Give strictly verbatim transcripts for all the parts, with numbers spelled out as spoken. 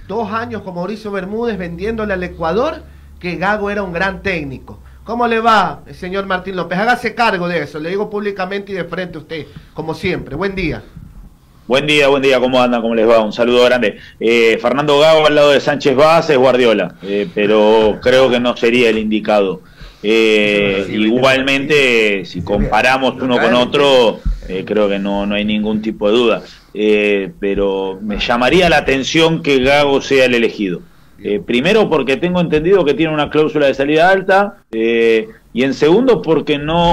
dos años con Mauricio Bermúdez vendiéndole al Ecuador que Gago era un gran técnico. ¿Cómo le va, señor Martín López? Hágase cargo de eso, le digo públicamente y de frente a usted, como siempre. Buen día. Buen día, buen día, ¿cómo andan? ¿Cómo les va? Un saludo grande. Eh, Fernando Gago al lado de Sánchez Vaz es Guardiola, eh, pero creo que no sería el indicado. Eh, igualmente, si comparamos uno con otro, eh, creo que no, no hay ningún tipo de duda. Eh, pero me llamaría la atención que Gago sea el elegido. Eh, primero porque tengo entendido que tiene una cláusula de salida alta, eh, y en segundo porque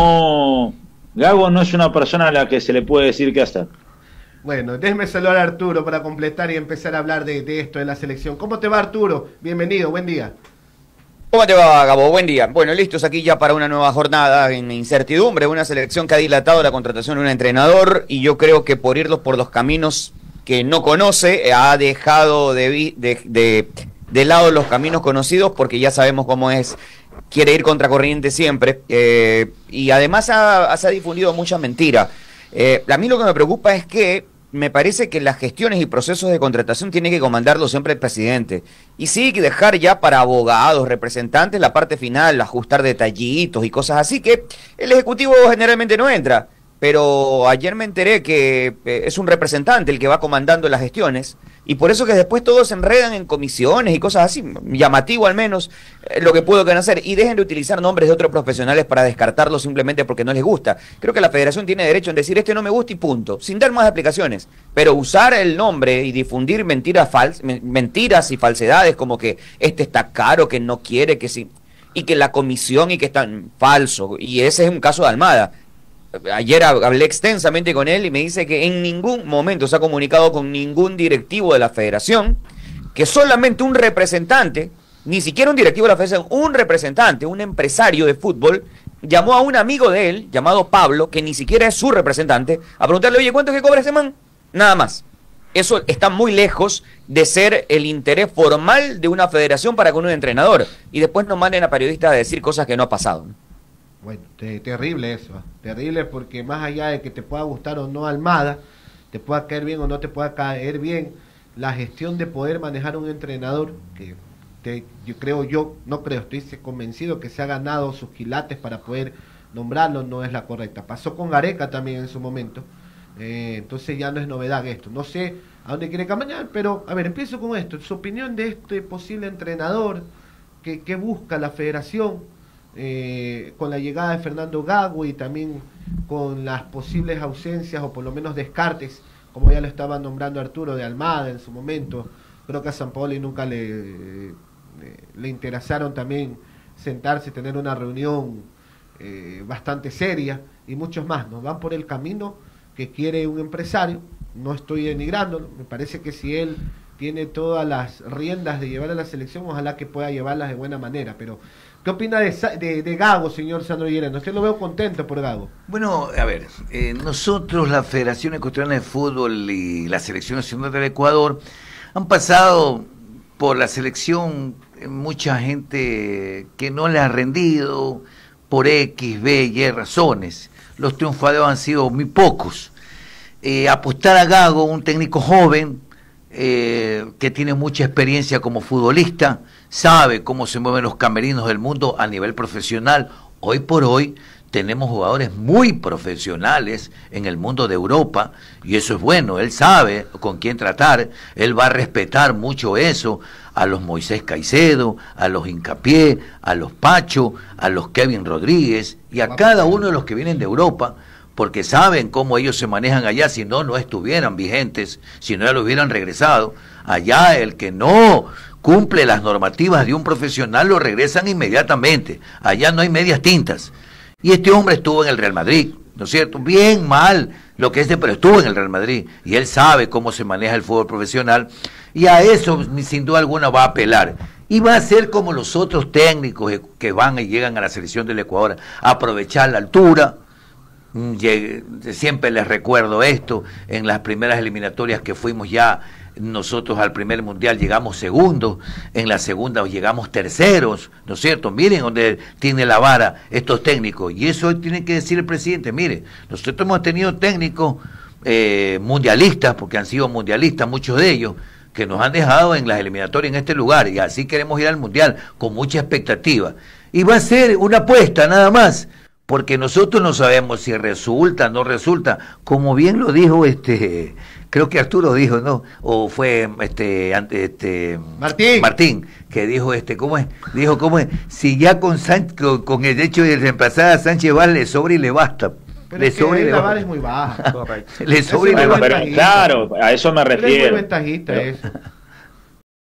no Gago no es una persona a la que se le puede decir qué hacer. Bueno, déjeme saludar a Arturo para completar y empezar a hablar de, de esto de la selección. ¿Cómo te va, Arturo? Bienvenido, buen día. ¿Cómo te va, Gabo? Buen día. Bueno, listos aquí ya para una nueva jornada en incertidumbre, una selección que ha dilatado la contratación de un entrenador y yo creo que por irlos por los caminos que no conoce, ha dejado de, de, de, de lado los caminos conocidos porque ya sabemos cómo es, quiere ir contracorriente siempre, eh, y además ha, se ha difundido mucha mentira. Eh, a mí lo que me preocupa es que me parece que las gestiones y procesos de contratación tiene que comandarlo siempre el presidente. Y sí, que dejar ya para abogados, representantes, la parte final, ajustar detallitos y cosas así, que el Ejecutivo generalmente no entra. Pero ayer me enteré que eh, es un representante el que va comandando las gestiones, y por eso que después todos se enredan en comisiones y cosas así, llamativo al menos eh, lo que puedo hacer, y dejen de utilizar nombres de otros profesionales para descartarlos simplemente porque no les gusta. Creo que la federación tiene derecho en decir este no me gusta y punto, sin dar más explicaciones, pero usar el nombre y difundir mentiras, fals mentiras y falsedades como que este está caro, que no quiere, que sí, y que la comisión y que está falso, y ese es un caso de Almada. Ayer hablé extensamente con él y me dice que en ningún momento se ha comunicado con ningún directivo de la federación, que solamente un representante, ni siquiera un directivo de la federación, un representante, un empresario de fútbol, llamó a un amigo de él, llamado Pablo, que ni siquiera es su representante, a preguntarle, oye, ¿cuánto es que cobra ese man? Nada más. Eso está muy lejos de ser el interés formal de una federación para con un entrenador. Y después nos manden a periodistas a decir cosas que no ha pasado. Bueno, te, terrible eso, ¿eh? Terrible, porque más allá de que te pueda gustar o no Almada, te pueda caer bien o no te pueda caer bien, la gestión de poder manejar un entrenador, que te, yo creo yo, no creo, estoy convencido que se ha ganado sus quilates para poder nombrarlo, no es la correcta. Pasó con Gareca también en su momento, eh, entonces ya no es novedad esto. No sé a dónde quiere caminar, pero a ver, empiezo con esto. Su opinión de este posible entrenador que, que busca la federación, Eh, con la llegada de Fernando Gago y también con las posibles ausencias o por lo menos descartes, como ya lo estaba nombrando Arturo, de Almada en su momento. Creo que a Sampaoli nunca le, le, le interesaron también sentarse y tener una reunión eh, bastante seria, y muchos más, ¿no? Van por el camino que quiere un empresario. No estoy denigrando, me parece que si él tiene todas las riendas de llevar a la selección, ojalá que pueda llevarlas de buena manera, pero ¿qué opina de, de, de Gago, señor Sandro Llerena? Usted lo veo contento por Gago. Bueno, a ver, eh, nosotros, la Federación Ecuatoriana de Fútbol y la Selección Nacional del Ecuador, han pasado por la selección mucha gente que no le ha rendido por X, B, Y razones. Los triunfadores han sido muy pocos. Eh, apostar a Gago, un técnico joven, Eh, que tiene mucha experiencia como futbolista, sabe cómo se mueven los camerinos del mundo a nivel profesional. Hoy por hoy tenemos jugadores muy profesionales en el mundo de Europa, y eso es bueno. Él sabe con quién tratar, él va a respetar mucho eso, a los Moisés Caicedo, a los Hincapié, a los Pacho, a los Kevin Rodríguez y a cada uno de los que vienen de Europa, porque saben cómo ellos se manejan allá. Si no, no estuvieran vigentes, si no, ya lo hubieran regresado. Allá el que no cumple las normativas de un profesional lo regresan inmediatamente. Allá no hay medias tintas. Y este hombre estuvo en el Real Madrid, ¿no es cierto? Bien, mal, lo que es de, pero estuvo en el Real Madrid. Y él sabe cómo se maneja el fútbol profesional. Y a eso, sin duda alguna, va a apelar. Y va a ser como los otros técnicos que van y llegan a la selección del Ecuador, a aprovechar la altura. Siempre les recuerdo esto, en las primeras eliminatorias que fuimos ya nosotros al primer mundial llegamos segundos, en la segunda llegamos terceros, ¿no es cierto? Miren dónde tiene la vara estos técnicos, y eso hoy tiene que decir el presidente. Mire, nosotros hemos tenido técnicos eh, mundialistas, porque han sido mundialistas muchos de ellos, que nos han dejado en las eliminatorias en este lugar, y así queremos ir al Mundial, con mucha expectativa. Y va a ser una apuesta nada más, porque nosotros no sabemos si resulta, no resulta, como bien lo dijo este, creo que Arturo dijo, ¿no? O fue este, este Martín. Martín, que dijo este, ¿cómo es? Dijo, ¿cómo es? Si ya con, San, con, con el hecho de reemplazar a Sánchez Vaz le sobra y le basta. Pero le es que sobra y ahí le la basta. vara es muy baja. Le sobra y Ese le es muy basta. Pero, claro, a eso me Pero es muy refiero. ventajista Pero- eso.